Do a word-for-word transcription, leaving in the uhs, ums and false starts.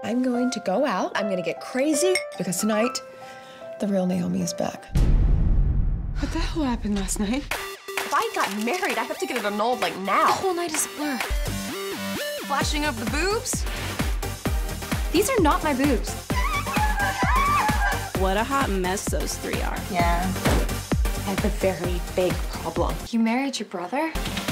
I'm going to go out, I'm gonna get crazy, because tonight, the real Naomi is back. What the hell happened last night? If I got married, I have to get it annulled, like, now. The whole night is a blur. Flashing of the boobs? These are not my boobs. What a hot mess those three are. Yeah. I have a very big problem. You married your brother?